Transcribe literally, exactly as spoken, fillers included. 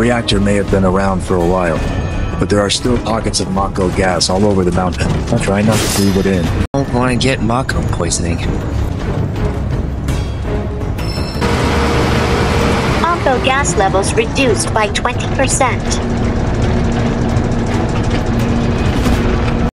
reactor may have been around for a while, but there are still pockets of Mako gas all over the mountain. I'll try not to breathe it in. I don't want to get Mako poisoning. Mako gas levels reduced by twenty percent.